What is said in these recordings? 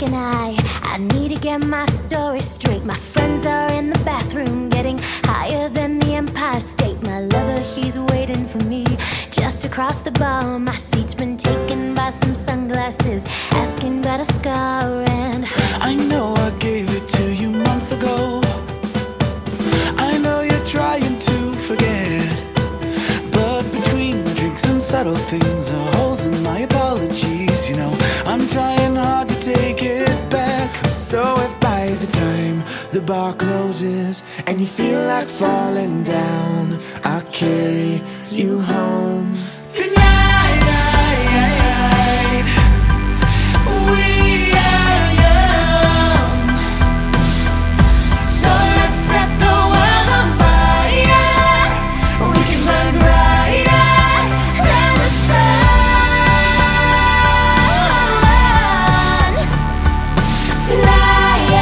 and I need to get my story straight. My friends are in the bathroom, getting higher than the Empire State. My lover, he's waiting for me just across the bar. My seat's been taken by some sunglasses, asking about a scar. And I know I gave it to you months ago. I know you're trying to forget, but between drinks and subtle things are holes in my apologies. You know, I'm trying hard to take it back. So if by the time the bar closes and you feel like falling down, I'll carry you home tonight. We are young, so let's set the world on fire. We can burn brighter than the sun tonight.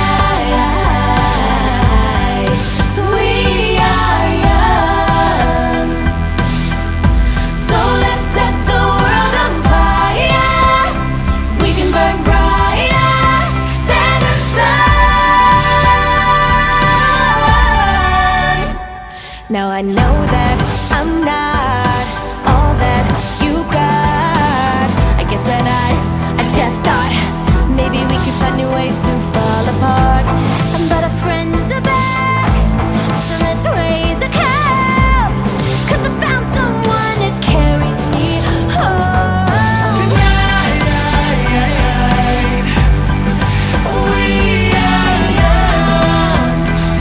We are young, so let's set the world on fire. We can burn brighter than the sun. Now I know that I'm not all that you got. I guess that I just thought maybe we could find new ways to fall apart. But our friends are back, so let's raise a cup, 'cause I found someone to carry me home tonight. We are young,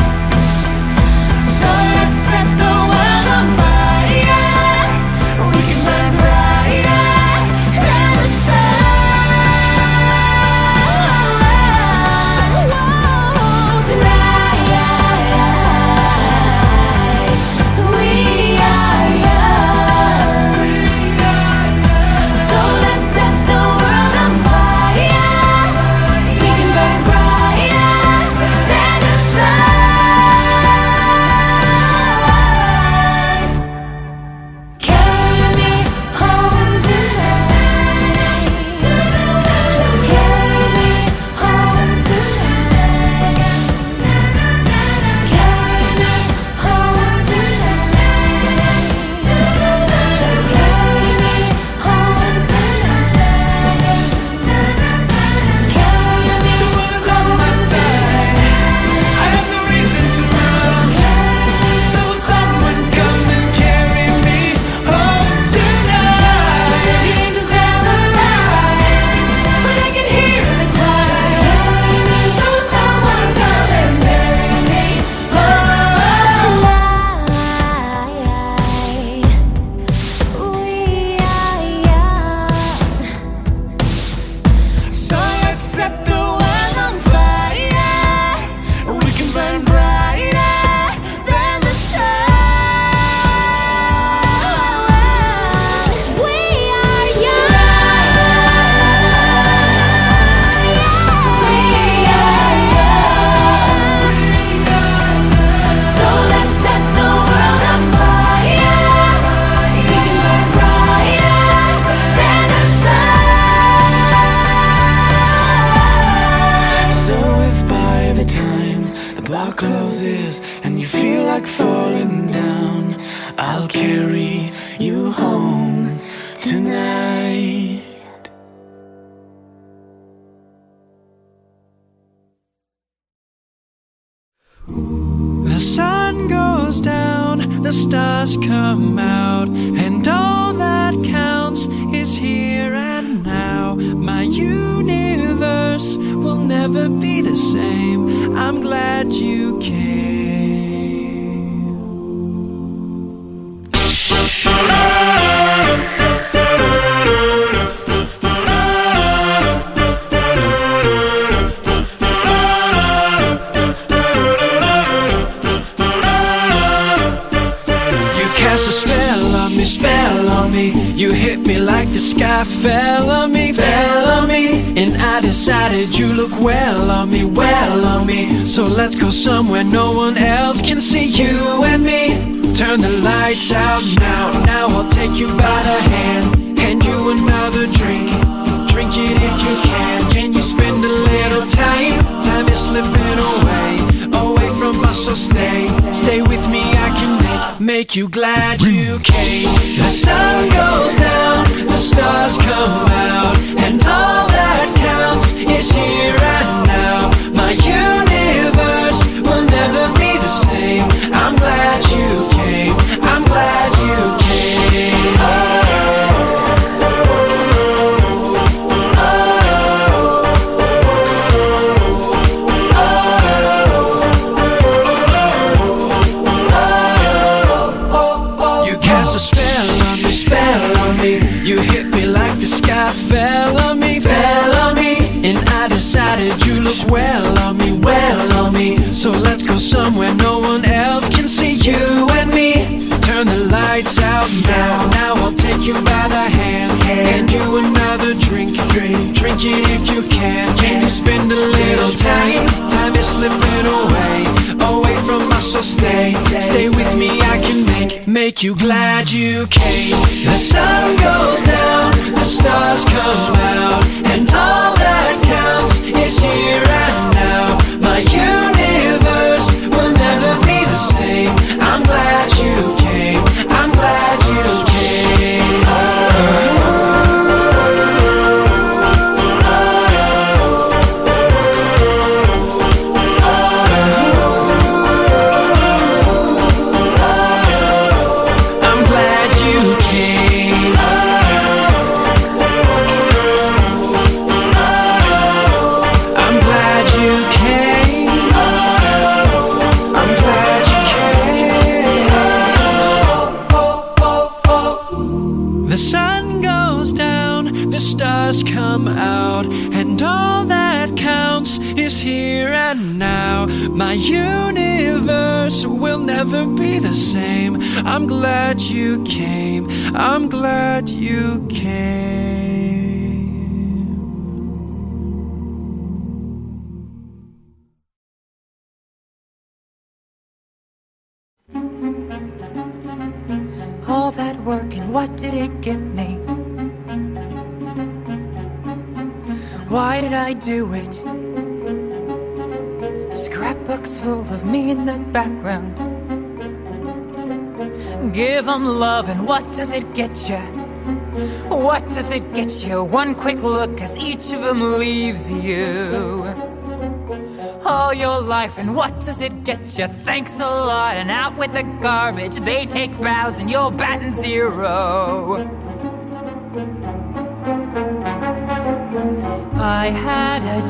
so let's set the world on fire. We can burn brighter than the sun. Whoa, tonight. We are young, so let's set the world on fire. We can burn brighter than the sun. Carry me home tonight. Just carry me home tonight. Carry me home tonight. Just carry me home tonight. Carry me. The world is on my side. I have no reason to run. So someone come and carry me home tonight. The angels never die, but I can hear the cry. So someone come and carry me home tonight. We are young, So let's set the world on fire. We can burn brighter than the sun. we are young. We are young, so let's set the world on fire. We can burn brighter than the sun. So if by the time the bar closes and you feel like falling down, I'll carry you home tonight. The sun goes down, the stars come out, and all that counts is here and now. My universe will never be the same. I'm glad you came. You cast a spell on me. You hit me like the sky fell on me, fell on me. And I decided you look well on me, well on me. So let's go somewhere no one else can see you and me. Turn the lights out now. Now I'll take you by the hand, hand you another drink. Drink it if you can. Can you spend a little time? Time is slipping away from us, so stay with me. I can make you glad you came. The sun goes down, the stars come out, and all that counts is here and now. My universe will never be the same. I'm glad you came. I'm glad you came. You hit me like the sky fell on me, and I decided you look well on me. So let's go somewhere no one else can see, you and me. Turn the lights out now I'll take you by the hand, and you another drink. Drink it if you can. Can you spend a little time? Time is slipping away from us, so stay with me. I can make you glad you came. The sun goes down, the stars come out, and all that counts is here and now. My universe will never be the same. I'm glad you came. I'm glad you came. I'm glad you came. I'm glad you came. I'm glad you came. The sun goes down, the stars come out, and all that counts is here and now. My universe will never be the same. I'm glad you came. I'm glad you came. All that work, and what did it get me? Why did I do it? Scrapbooks full of me in the background. Give them love, and what does it get you? What does it get you? One quick look as each of them leaves you. All your life, and what does it get you? Thanks a lot, and out with the garbage. They take bows, and you're batting zero. I had a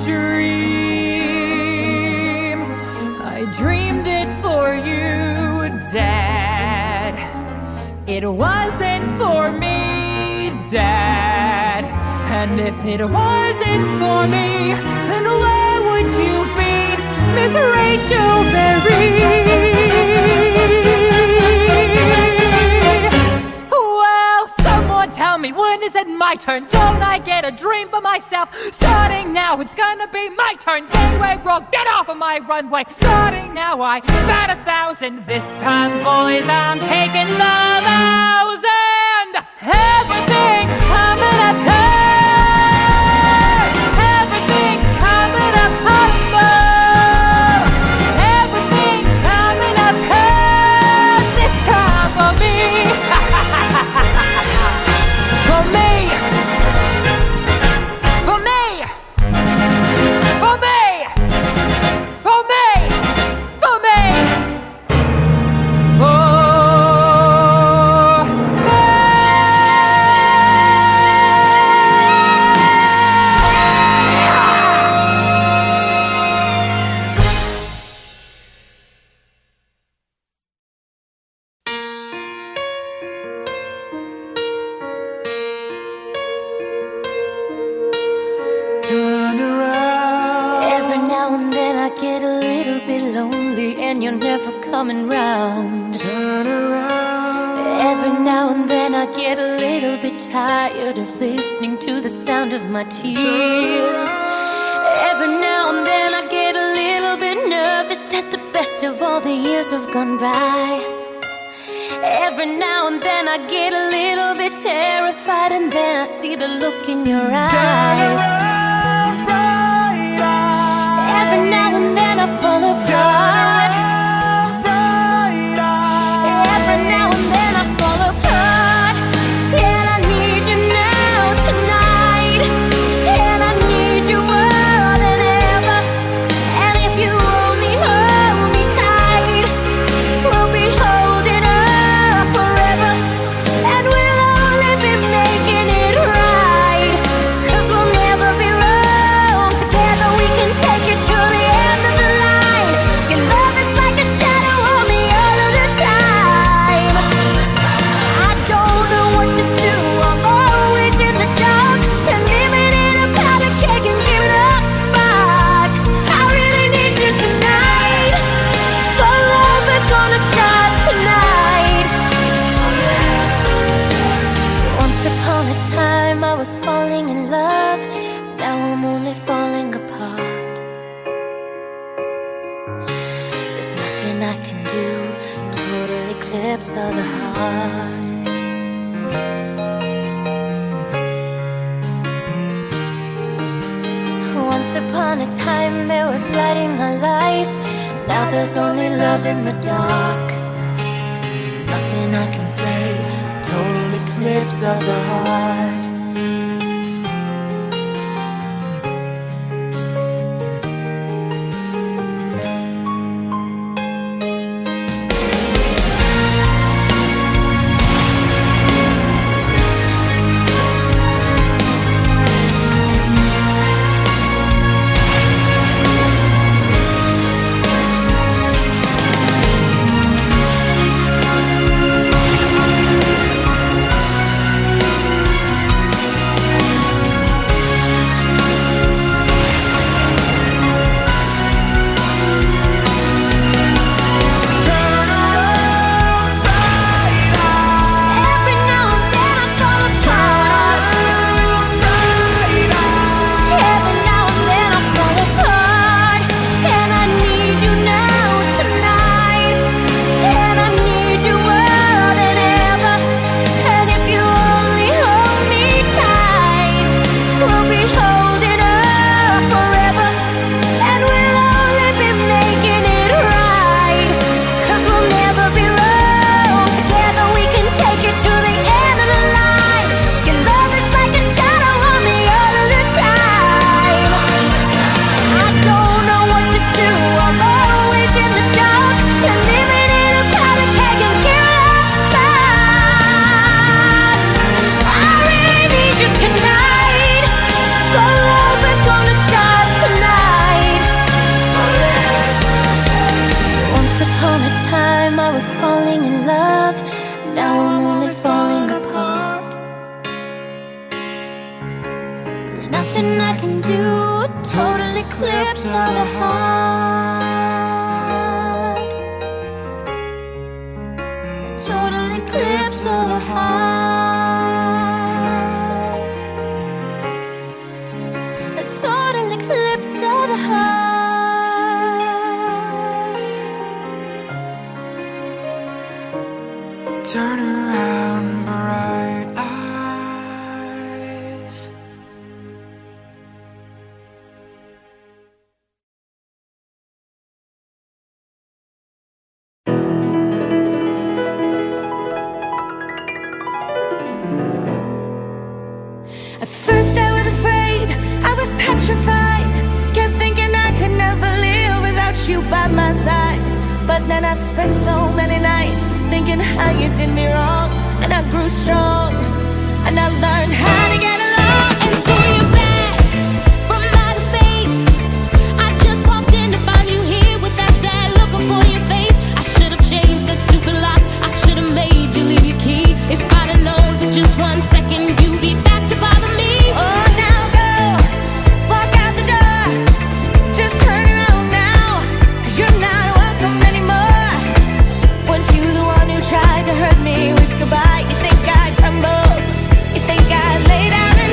dream. I dreamed it for you, Dad. It wasn't for me, Dad. And if it wasn't for me, then where would you be, Miss Rachel Berry? Well, someone tell me, when is it my turn? Don't I get a dream for myself? Starting now, it's gonna be my turn. Gateway roll, get off of my runway. Starting now, I bat 1,000. This time, boys, I'm taking the 1,000. Everything's coming up. Everything's coming up. Everything's coming up. This time for me. For me. For me. For me. For me. For me. For Turn around. Every now and then I get a little bit lonely and you're never coming round. Turn around. Every now and then I get a little bit tired of listening to the sound of my tears. Every now and then I get a little bit nervous that the best of all the years have gone by. Every now and then I get a little bit terrified, and then I see the look in your eyes. Every now and then I fall apart. Every now and then I fall apart. And I need you now tonight. And I need you more than ever. And if you only hold me tight, we'll be holding up forever. And we'll only be making it right, 'cause we'll never be wrong. Together we can take it to the end of the line. Your love is like a shadow on me all of the time. I don't know what to do, I'm always in the dark. And living in a powder keg and giving off sparks. I really need you tonight, for love is gonna start tonight. Once upon a time I was falling in love, now I'm only falling apart. There's nothing I can do, total eclipse of the heart. Once upon a time there was light in my life, now there's only love in the dark. Nothing I can say, total eclipse of the heart. Every now and then I fall apart. Every now and then I fall apart. And I need you now tonight. And I need you more than ever. And if you only hold me tight, we'll be holding up forever. And we'll only be making it right, 'cause we'll never be wrong. Together we can take it to the end of the line. Your love is like a shadow on me all of the time. I don't know what to do, I'm always in the dark. And living in a powder keg and giving off sparks. I really need you tonight, so love is gonna start tonight. Once upon a time I was falling in love, now I'm only falling apart. There's nothing I can do, total eclipse of the heart. Total eclipse of the heart. A total eclipse of the heart. Turn around, bright eyes. At first I was afraid, I was petrified. Kept thinking I could never live without you by my side. But then I spent so many nights thinking how you did me wrong. And I grew strong, and I learned how to get along. And so you're back from outer space. I just walked in to find you here with that sad look upon your face. I should have changed that stupid lock, I should have made you leave your key. If I'd have known for just 1 second you'd be back to bother me. Oh, now go, walk out the door. Just turn around now, 'cause you're not welcome anymore. Weren't you the one who tried to hurt me with goodbye? You think I'd crumble? You think I'd lay down and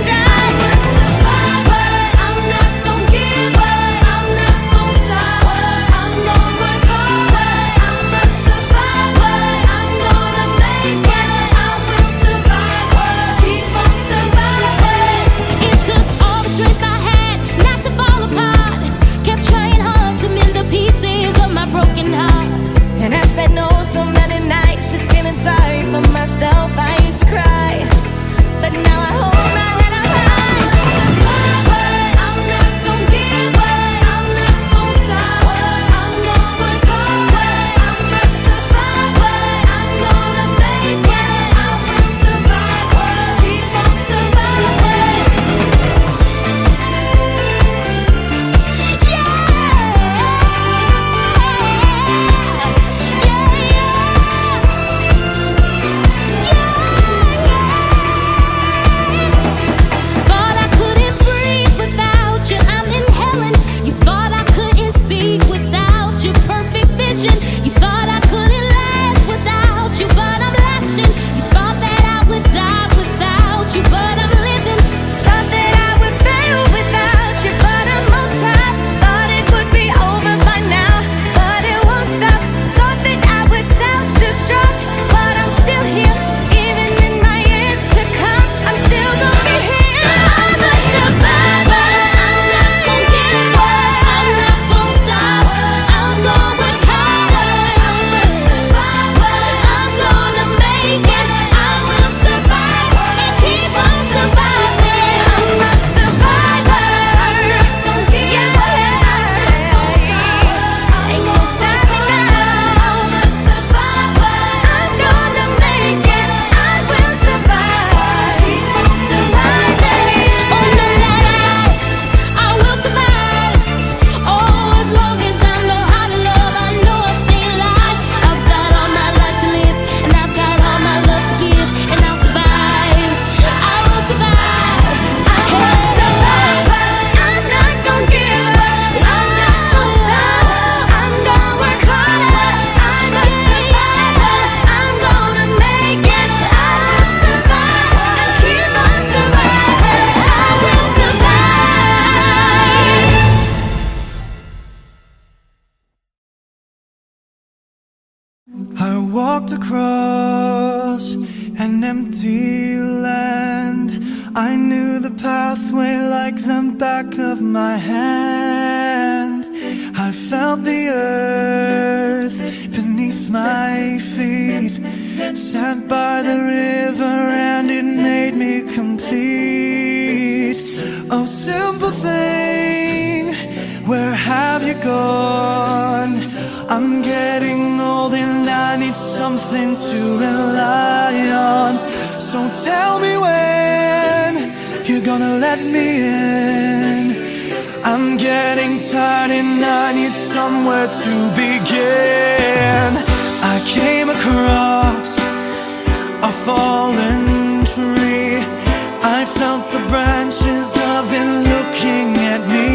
I walked across an empty land. I knew the pathway like the back of my hand. I felt the earth beneath my feet. Sat by the river and it made me complete. Oh, simple thing, where have you gone? I'm getting old and I need something to rely on. So tell me when you're gonna let me in. I'm getting tired and I need somewhere to begin. I came across a fallen tree. I felt the branches of it looking at me.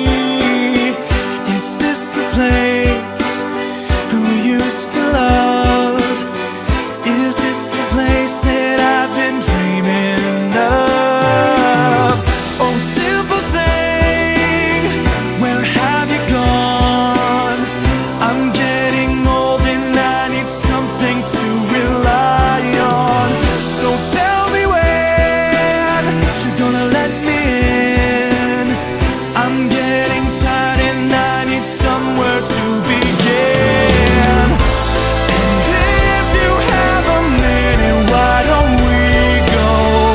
Is this the place we used to love? Is this the place that I've been dreaming of? Oh, simple thing, where have you gone? I'm getting old and I need something to rely on. So tell me when you're gonna let me in. I'm getting tired and I need somewhere to begin. And if you have a minute, why don't we go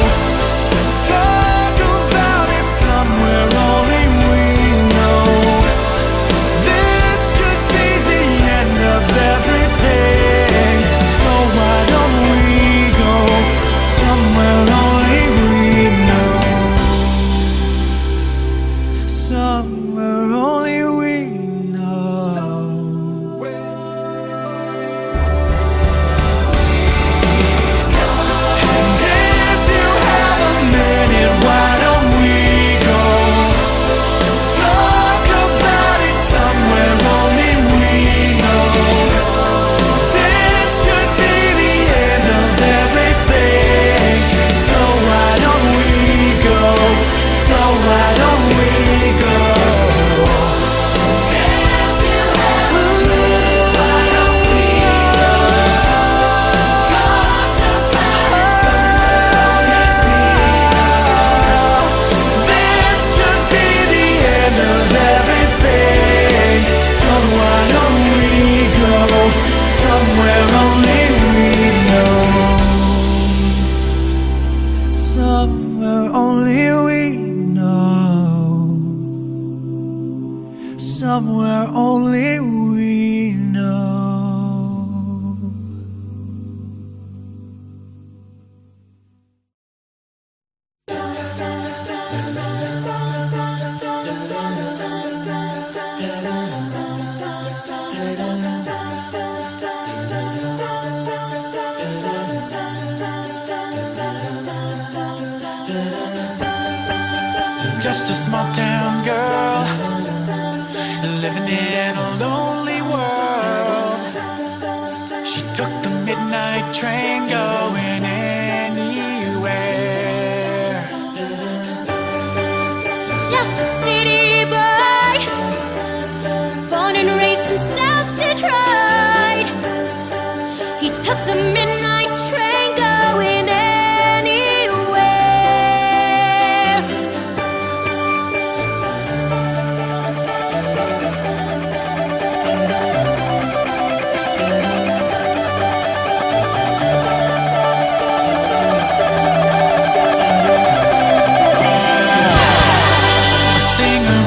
talk about it somewhere only we know? This could be the end of everything. So why don't we go somewhere only we know? Somewhere only we know. And if you have a minute, why don't we go talk about it somewhere only we know? This could be the end of everything. So why don't we go? So why don't we go? If you have a minute, why don't we go talk about it somewhere only we know? This could be the end of everything. So why don't we go somewhere only we know? Somewhere only we know. Somewhere only we know. Just a small town girl living in a lonely world. She took the midnight train going anywhere. Just a city boy, born and raised in South Detroit. He took the midnight train going anywhere. A singer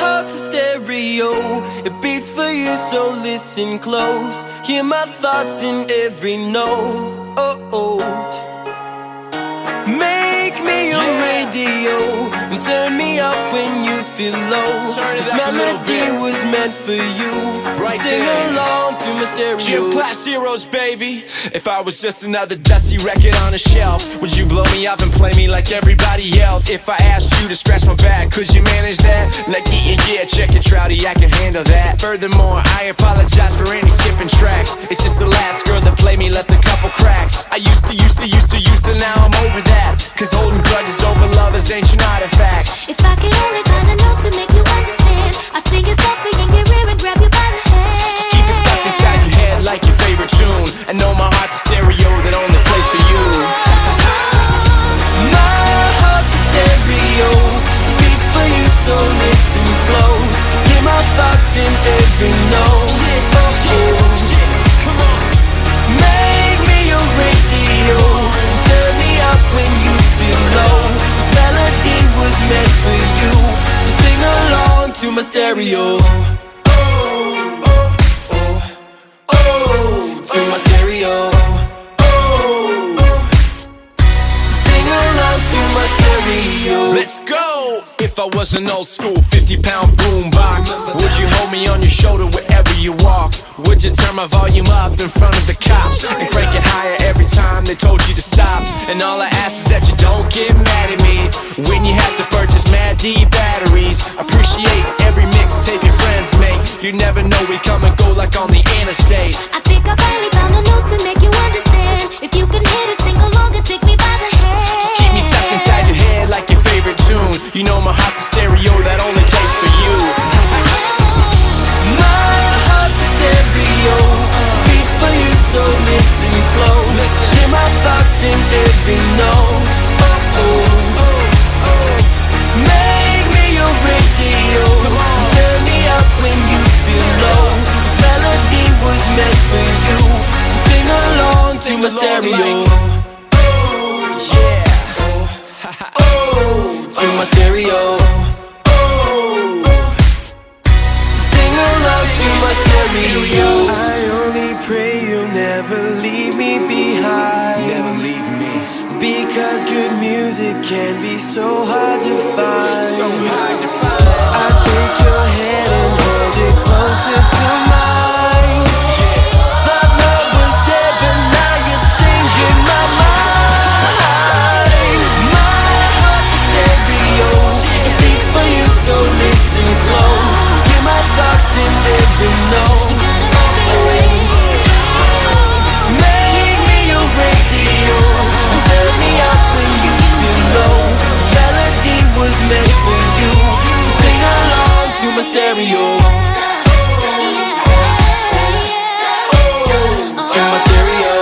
heart's a stereo, it beats for you, so listen close. Hear my thoughts in every note. Make me your radio and turn me up when you feel low. This melody was meant for you, right, so sing along to my stereo. Gym Class Heroes, baby. If I was just another dusty record on a shelf, would you blow me up and play me like everybody else? If I asked you to scratch my back, could you manage that? Like, yeah, check it, Trouty, I can handle that. Furthermore, I apologize for any skipping tracks. It's just the last girl that played me left a couple cracks. I used to, now I'm over that. Cause holding grudges over love is ancient artifacts. If I could only find a note to make you understand, I'd sing it softly in your ear and grab you by the hand. Just keep it stuck inside your head like your favorite tune. I know my heart's a stereo that only plays for you. My heart's a stereo, beats for you, so listen close. Hear my thoughts in every note. Come on. Make me your radio, turn me up when you feel low. This melody was meant for you, so sing along to my stereo. To my stereo. So sing along to my stereo. Let's go! If I was an old school 50-pound boombox, would you hold me on your shoulder wherever you walk? Would you turn my volume up in front of the cops and crank it higher every time they told you to stop? And all I ask is that you don't get mad at me when you have to purchase Mad D batteries. Appreciate every mixtape your friends make. You never know, we come and go like on the interstate. I think I finally found a note to make you understand. If you can hit it, sing along and take me by the hand. Just keep me stuck inside your head like your favorite tune. You know my heart's a stereo that only plays for you. My heart's a stereo, beats for you, so listen close. Hear my thoughts in every note. Make me your radio, turn me up when you feel low. This melody was meant for you, so sing along to my stereo. To my stereo. So sing along to my stereo. I only pray you'll never leave me behind. Never leave me. Because good music can be so hard to find. So hard to find. I take your hand and hold it closer to mine. Thought love was dead, but now you're changing my mind. My heart's a stereo, it beats for you, so listen close. Hear my thoughts in every note. Make me your radio and turn me up when you feel low. This melody was meant for you, so sing along to my stereo. To my stereo.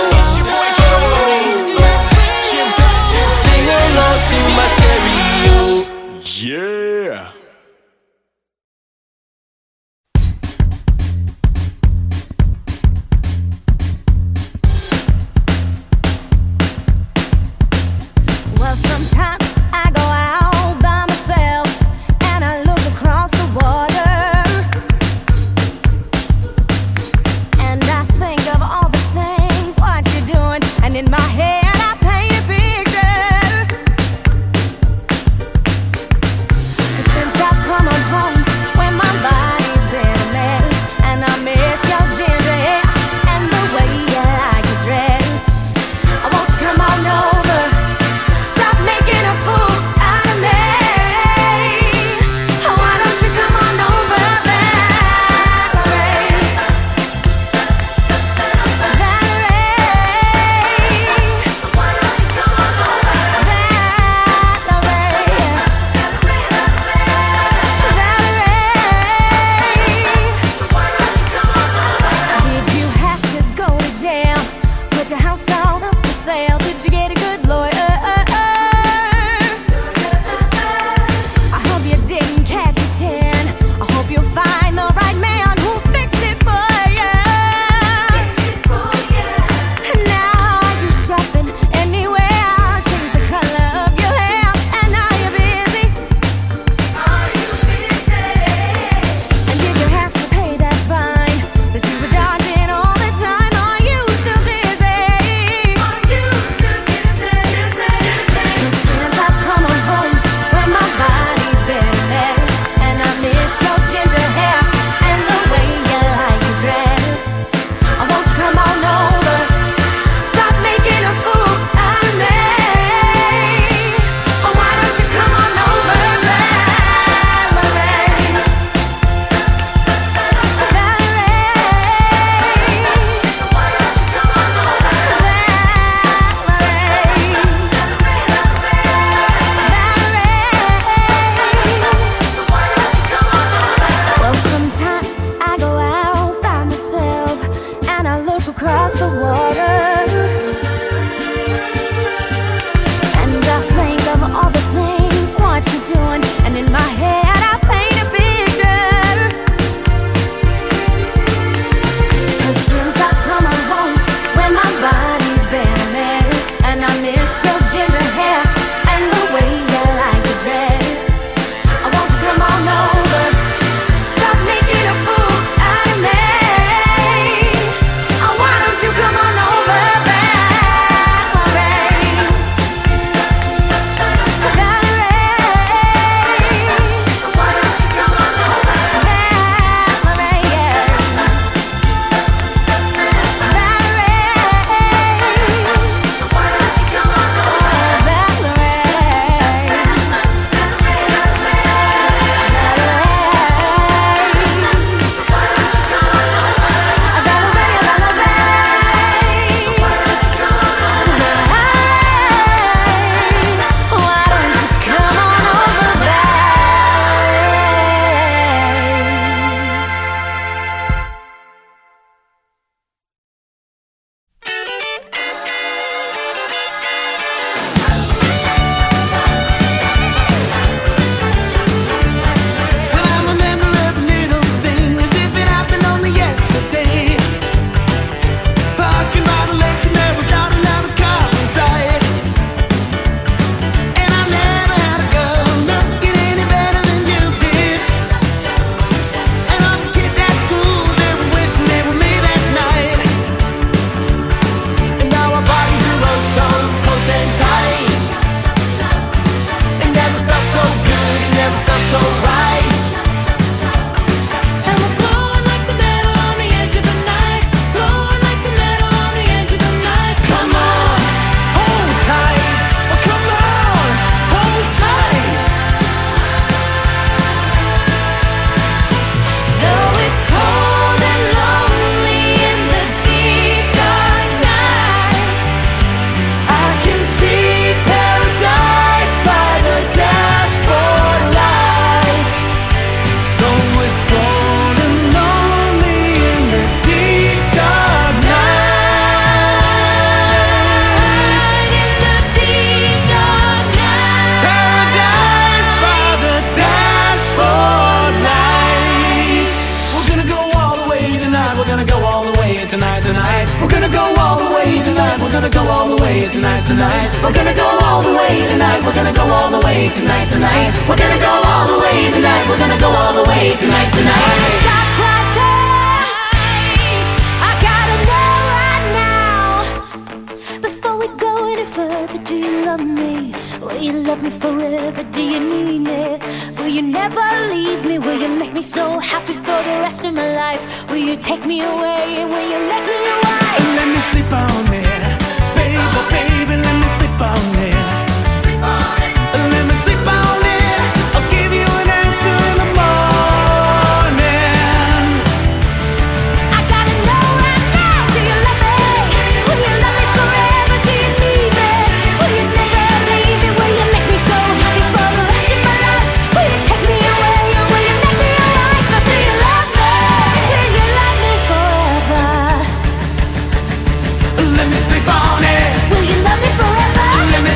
So sing along to my stereo. Yeah. Well, sometimes I go out by myself and I look across the water. We're gonna go all the way tonight, tonight. We're gonna go all the way tonight. We're gonna go all the way tonight, tonight. We're gonna go all the way tonight. We're gonna go all the way tonight, tonight. Stop right there. I gotta know right now. Before we go any further, do you love me? Will you love me forever? Do you need me? Will you never leave me? Will you make me so happy for the rest of my life? Will you take me away? Will you make me your wife? Let me sleep on it, baby, baby, let me sleep on it. Let me sleep on it. I'll give you an answer in the morning. I gotta know right now. Do you love me? Will you love me forever? Do you need me? Will you never leave me? Will you make me so happy for the rest of my life? Will you take me away or will you make me your wife? Or do you love me? Will you love me forever? Let me sleep on it. Will you love me forever? Let me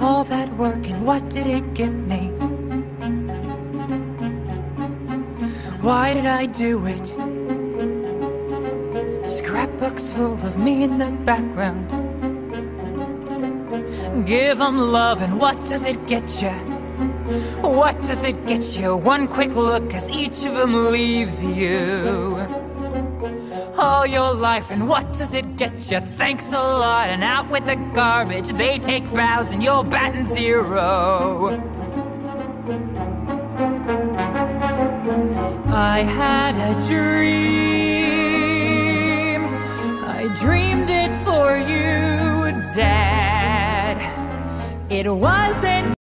All that work, and what did it get me? Why did I do it? Scrapbooks full of me in the background. Give them love, and what does it get you? What does it get you? One quick look as each of them leaves you. All your life, and what does it get you? Thanks a lot, and out with the garbage. They take bows, and you're batting zero. I had a dream. I dreamed it for you, Dad. It wasn't